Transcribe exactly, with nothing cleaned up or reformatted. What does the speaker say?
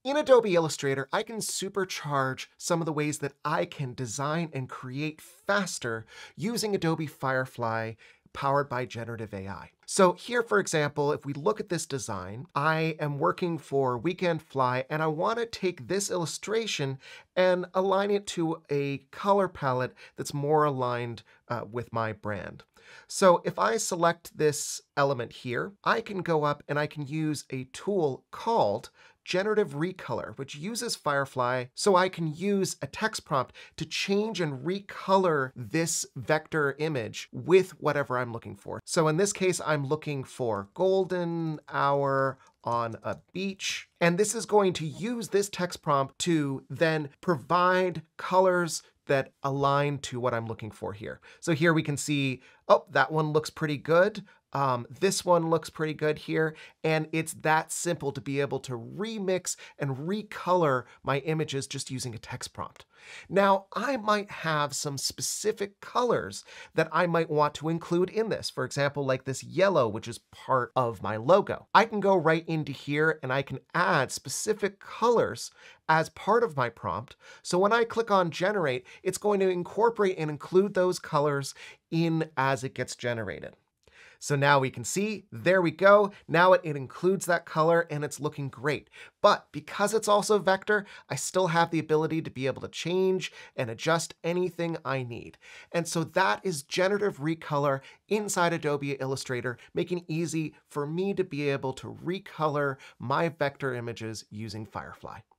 In Adobe Illustrator, I can supercharge some of the ways that I can design and create faster using Adobe Firefly powered by generative A I. So here, for example, if we look at this design, I am working for Weekend Fly, and I want to take this illustration and align it to a color palette that's more aligned uh, with my brand. So if I select this element here, I can go up and I can use a tool called Generative Recolor, which uses Firefly, so I can use a text prompt to change and recolor this vector image with whatever I'm looking for. So in this case, I'm looking for golden hour on a beach. And this is going to use this text prompt to then provide colors that align to what I'm looking for here. So here we can see, oh, that one looks pretty good. Um, this one looks pretty good here. And it's that simple to be able to remix and recolor my images just using a text prompt. Now, I might have some specific colors that I might want to include in this. For example, like this yellow, which is part of my logo. I can go right into here and I can add specific colors as part of my prompt. So when I click on generate, it's going to incorporate and include those colors in as it gets generated. So now we can see, there we go. Now it, it includes that color and it's looking great. But because it's also vector, I still have the ability to be able to change and adjust anything I need. And so that is generative recolor inside Adobe Illustrator, making it easy for me to be able to recolor my vector images using Firefly.